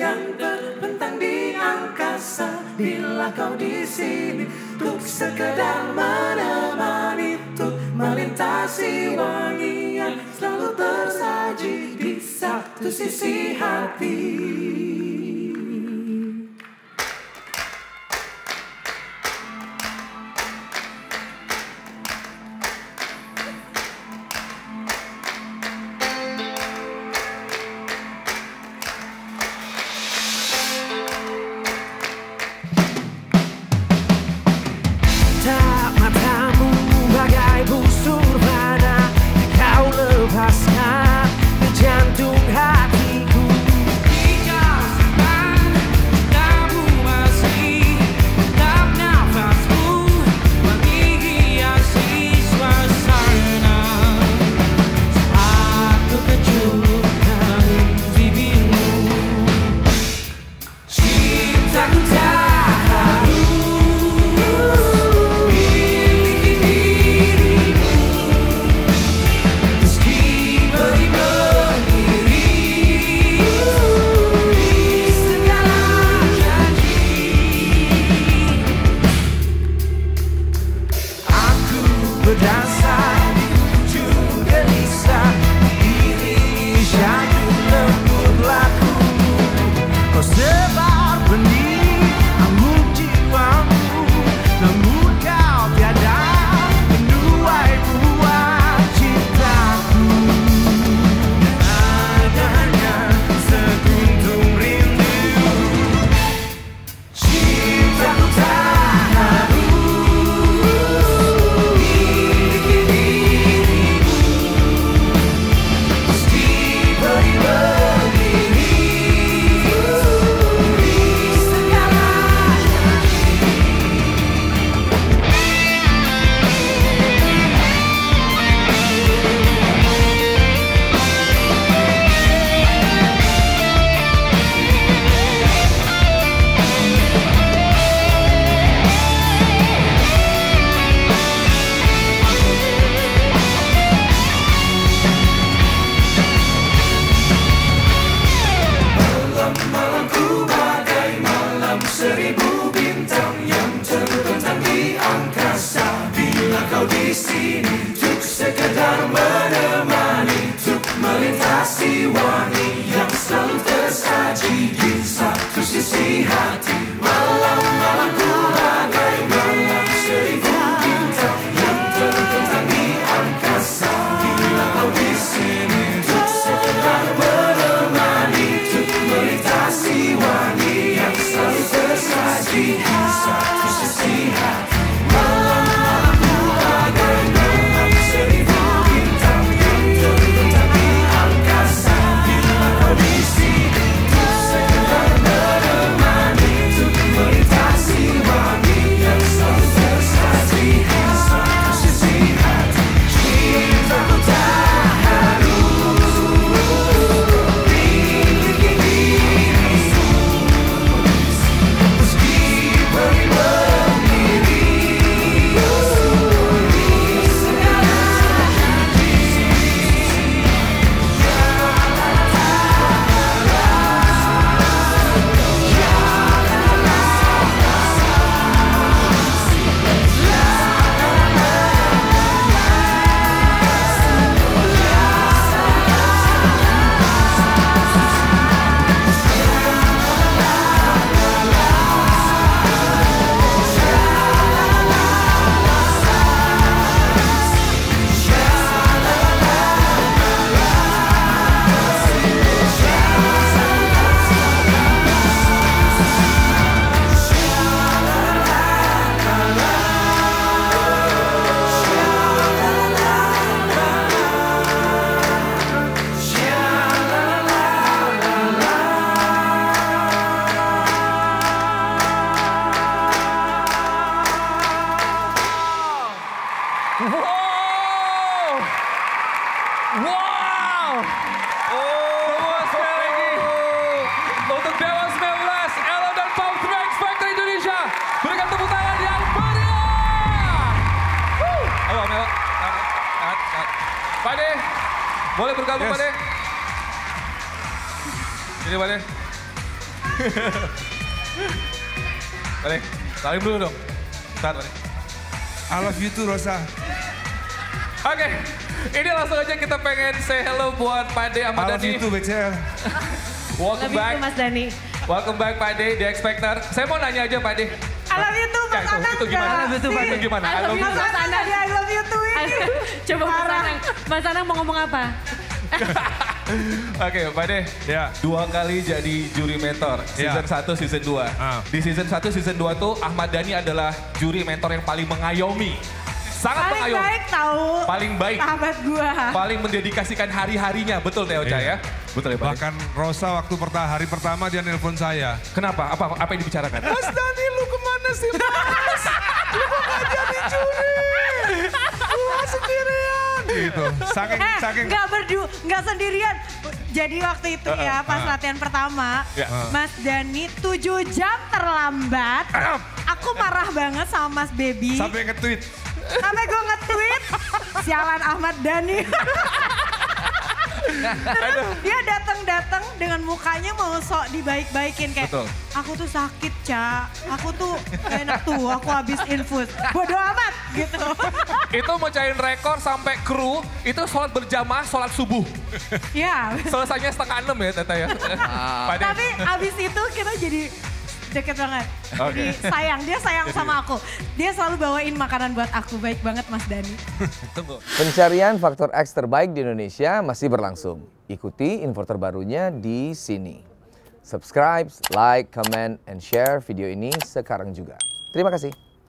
yang terbentang di angkasa. Bila kau di sini untuk sekedar menemani, untuk melintasi wangi yang selalu tersaji di satu sisi hati. Tak matamu bagai busur panah, kau lepaskan di jantung hatiku. Jika sekarang kamu masih tetap nafasmu menghiasi suasana. Saat terkejut dari bibirmu, cintaku tak harus berdasar di ujung gelisah, diri jantung lembut laku. Kau sebar benih anggun jiwamu, namun kau tiada menuai buah cintaku. Adanya sekuntum rindu, cintaku tak seribu bintang yang terbentang di angkasa. Bila kau di sini untuk sekedar menemani, untuk melintasi wangi yang selalu tersaji di satu sisi hati. Malam-malamku bagai malam seribu bintang yang terbentang di angkasa. Bila kau di sini untuk sekedar menemani, untuk melintasi wangi yang selalu tersaji di satu sisi hati. Malam-malamku bagai malam seribu bintang yang terbentang di angkasa. Bila kau di sini untuk sekedar menemani, untuk melintasi wangi yang selalu tersaji di satu sisi hati. Cintaku tak harus miliki dirimu, meski pergi berdiri di segala janji. Wow! Semua sekali lagi untuk Dewa 19, Ella dan Pop Tracks Factory Indonesia. Berikan tepuk tangan yang meriah. Ayo, Mel. Pak De, boleh bergabung Pak De? Ini Pak De. Pade, salim dulu dong. Bentar, Pade. I love you too, Rosa. Oke, ini langsung aja kita pengen say hello buat Pade I Ahmad love you Dhani. too, BCL. Welcome Lebih back. itu Mas Dhani. Welcome back Pade, The Expector. Saya mau nanya aja Pade. I love you too, Mas Anang. Itu gimana? Gak Itu gimana? I love you, Mas Anang. I love you too ini. Coba Mas Anang mau ngomong apa? Oke, Pade. Ya. 2 kali jadi juri mentor. Season 1, season 2. Di season 1, season 2 tuh Ahmad Dhani adalah juri mentor yang paling mengayomi. Sangat Paling mengayomi. baik tahu. Paling baik. Sahabat gua. Paling mendedikasikan hari-harinya. Betul Teh Ocha ya? Betul ya Pade? Bahkan Rosa waktu hari pertama dia nelpon saya. Kenapa? Apa yang dibicarakan? Mas Dhani, lu kemana sih, Mas? Lu kok gak jadi juri? Gua sendirian. Gitu. Saking. Nggak sendirian. Jadi waktu itu ya pas latihan pertama, Mas Dhani 7 jam terlambat. Aku marah banget sama Mas Baby. Sampai nge-tweet. Sampai gue nge-tweet, sialan Ahmad Dhani. Terus dia datang dengan mukanya mau sok dibaik-baikin kayak, Betul. aku tuh sakit, Ca. Aku tuh gak enak tuh, aku habis infus. Bodoh amat gitu. Itu mecahin rekor sampai kru, itu sholat berjamaah, sholat subuh. Ya. Selesainya 5:30 ya Tete ya. Pade. Tapi abis itu kita jadi deket banget. Jadi dia sayang sama aku. Dia selalu bawain makanan buat aku. Baik banget Mas Dhani. Tunggu. Pencarian faktor X terbaik di Indonesia masih berlangsung. Ikuti info terbarunya di sini. Subscribe, like, comment, and share video ini sekarang juga. Terima kasih.